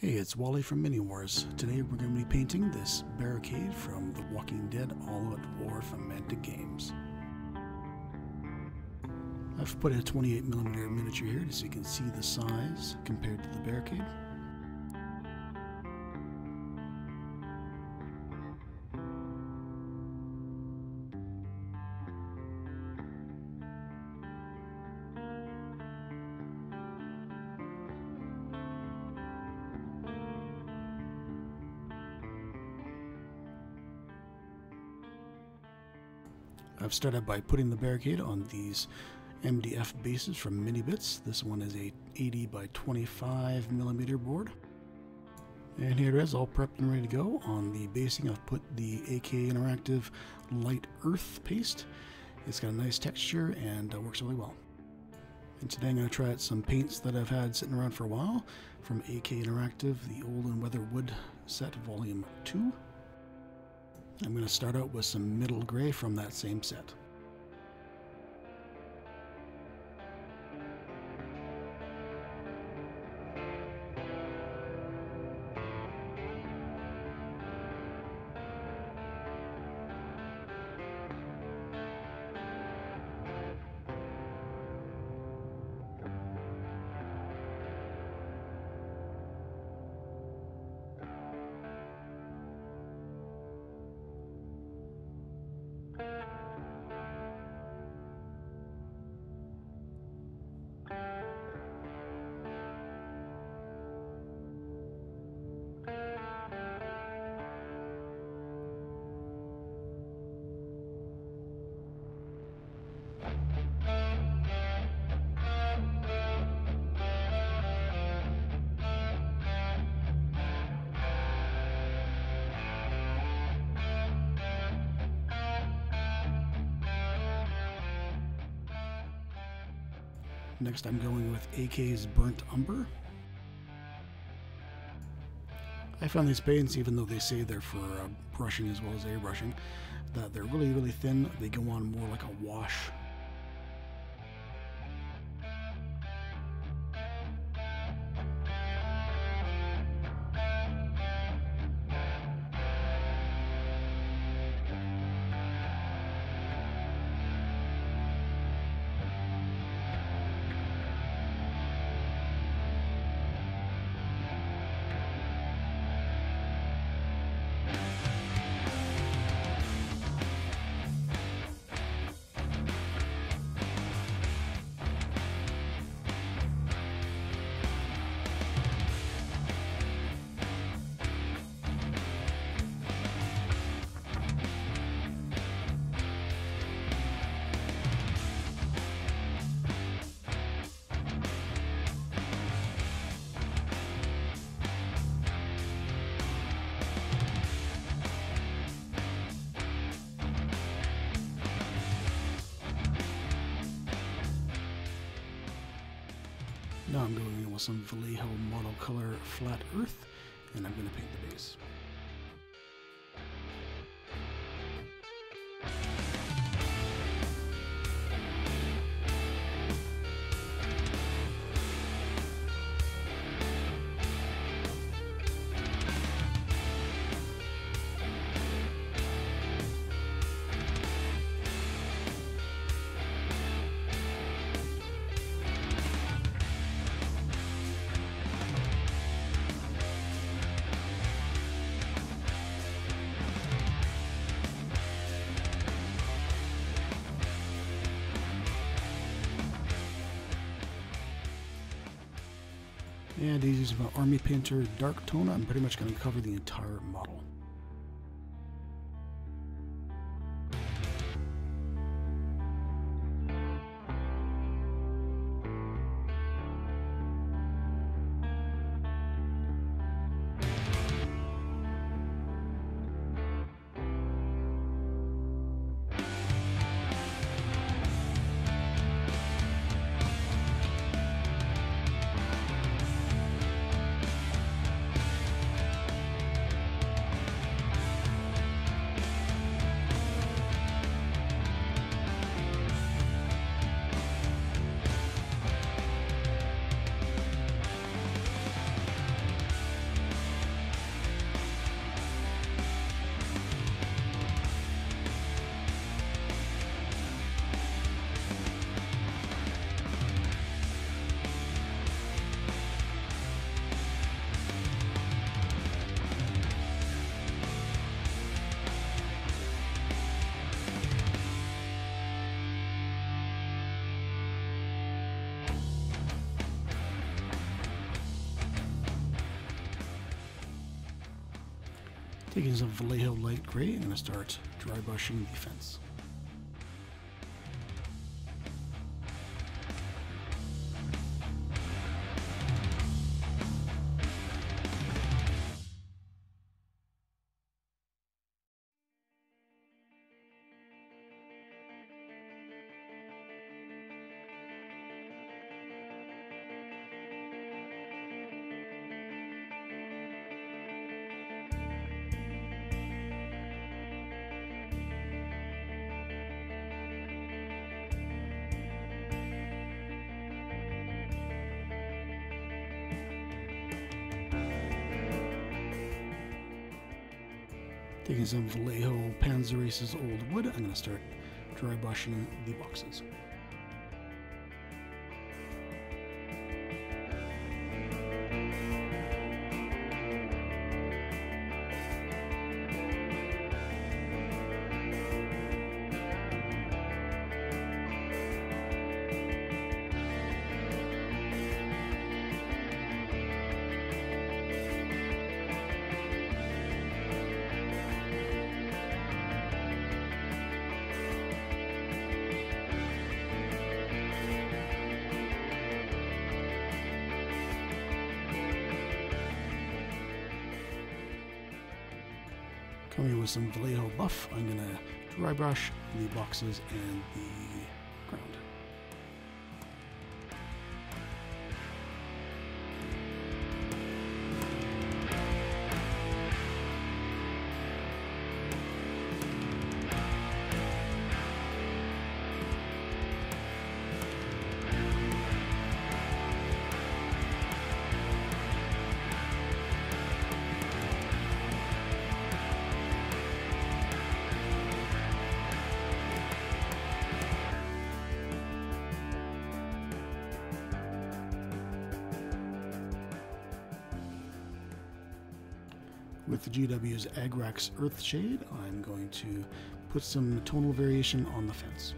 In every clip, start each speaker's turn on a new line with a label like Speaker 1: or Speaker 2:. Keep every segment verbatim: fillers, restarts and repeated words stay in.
Speaker 1: Hey, it's Wally from Mini Wars. Today we're going to be painting this barricade from The Walking Dead All Out War from Mantic Games. I've put a twenty-eight millimeter miniature here so you can see the size compared to the barricade. I've started by putting the barricade on these M D F bases from Minibits. This one is a eighty by twenty-five millimeter board. And here it is, all prepped and ready to go. On the basing, I've put the A K Interactive Light Earth paste. It's got a nice texture and uh, works really well. And today I'm going to try out some paints that I've had sitting around for a while from A K Interactive, the Old and Weather Wood set, Volume two. I'm going to start out with some middle gray from that same set. Next I'm going with A K's Burnt Umber. I found these paints, even though they say they're for uh, brushing as well as airbrushing, that they're really, really thin. They go on more like a wash. Now I'm going in with some Vallejo Model Color Flat Earth, and I'm going to paint the base. And he's using my Army Painter Dark Tone. I'm pretty much going to cover the entire model. Taking some Vallejo light gray, I'm going to start dry brushing the fence. Taking some Vallejo Panzerrace's old wood, I'm going to start dry brushing the boxes. Coming with some Vallejo Buff, I'm going to dry brush the boxes and the ground. With the G W's Agrax Earthshade, I'm going to put some tonal variation on the fence.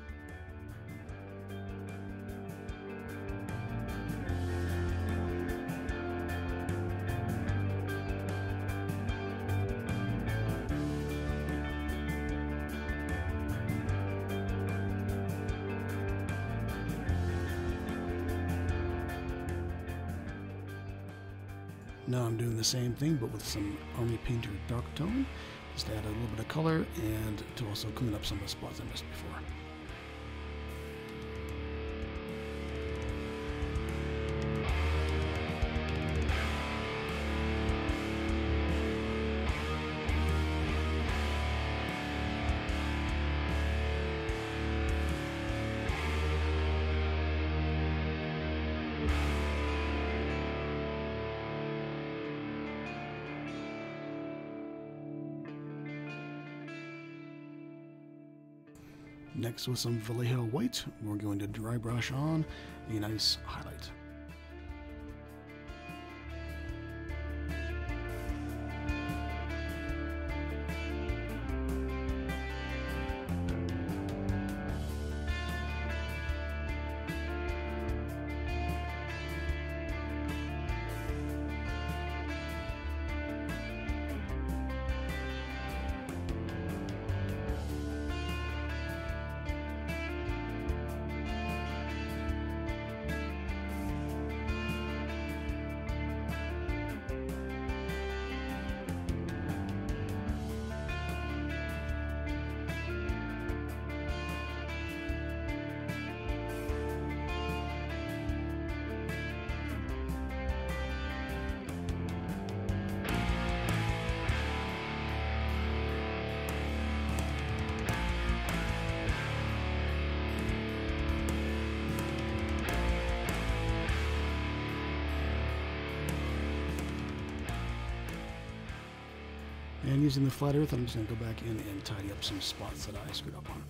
Speaker 1: Now I'm doing the same thing, but with some Army Painter Dark Tone, just to add a little bit of color and to also clean up some of the spots I missed before. Next, with some Vallejo White, we're going to dry brush on a nice highlight. And using the flat earth, I'm just going to go back in and tidy up some spots that I screwed up on.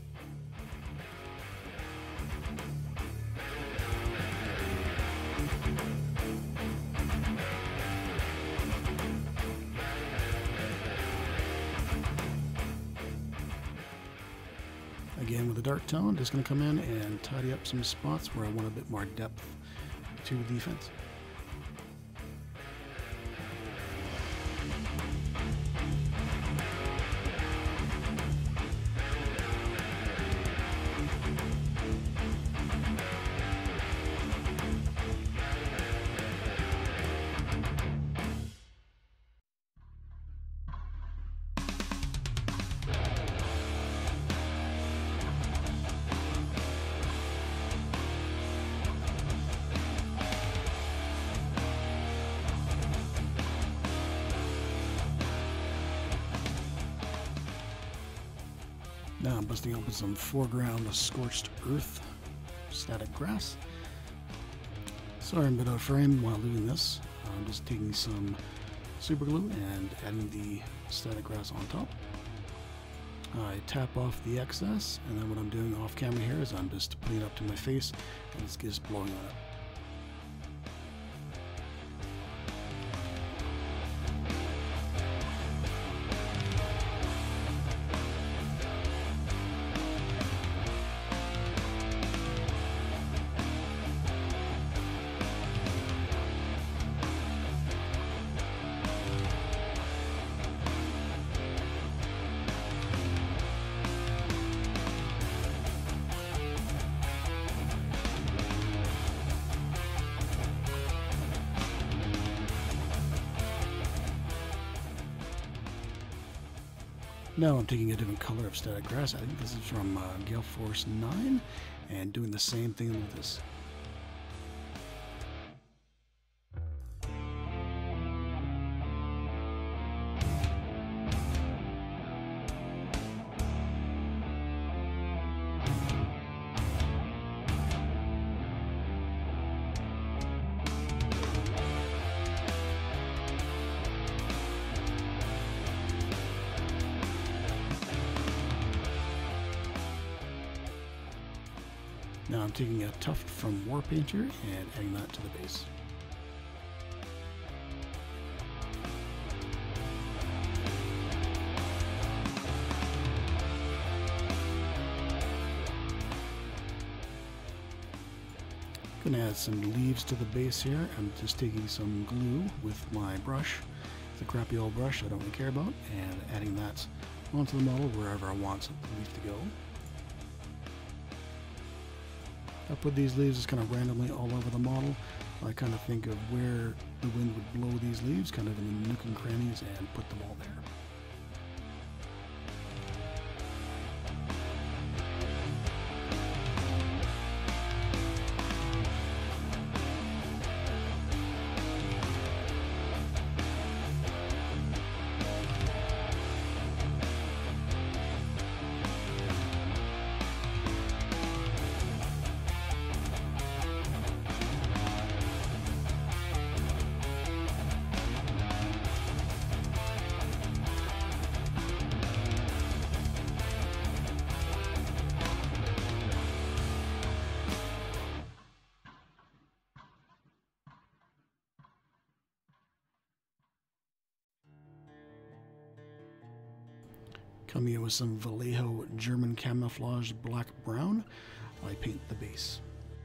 Speaker 1: Again, with a dark tone, just going to come in and tidy up some spots where I want a bit more depth to the fence. Now I'm busting open some foreground scorched earth static grass. Sorry I'm a bit out of frame while doing this. I'm just taking some super glue and adding the static grass on top. I tap off the excess, and then what I'm doing off camera here is I'm just putting it up to my face and it's just blowing on it. Now I'm taking a different color of static grass. I think this is from uh, Gale Force nine, and doing the same thing with this. Now I'm taking a tuft from War Painter and adding that to the base. Gonna add some leaves to the base here. I'm just taking some glue with my brush. It's a crappy old brush I don't really care about, and adding that onto the model wherever I want the leaf to go. I put these leaves just kind of randomly all over the model. I kind of think of where the wind would blow these leaves, kind of in the nook and crannies, and put them all there. Coming in with some Vallejo German camouflage black brown, I paint the base.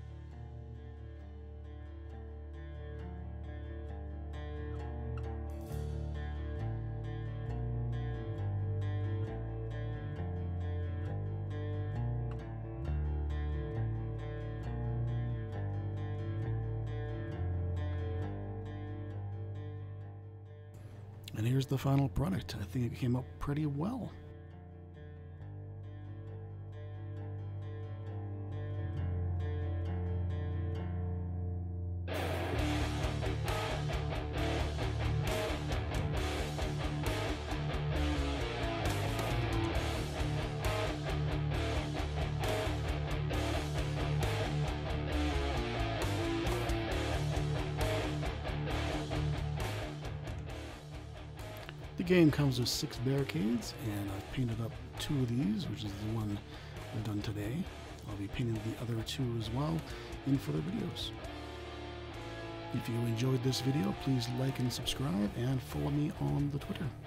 Speaker 1: And here's the final product. I think it came up pretty well. The game comes with six barricades, and I've painted up two of these, which is the one I've done today. I'll be painting the other two as well in further videos. If you enjoyed this video, please like and subscribe, and follow me on the Twitter.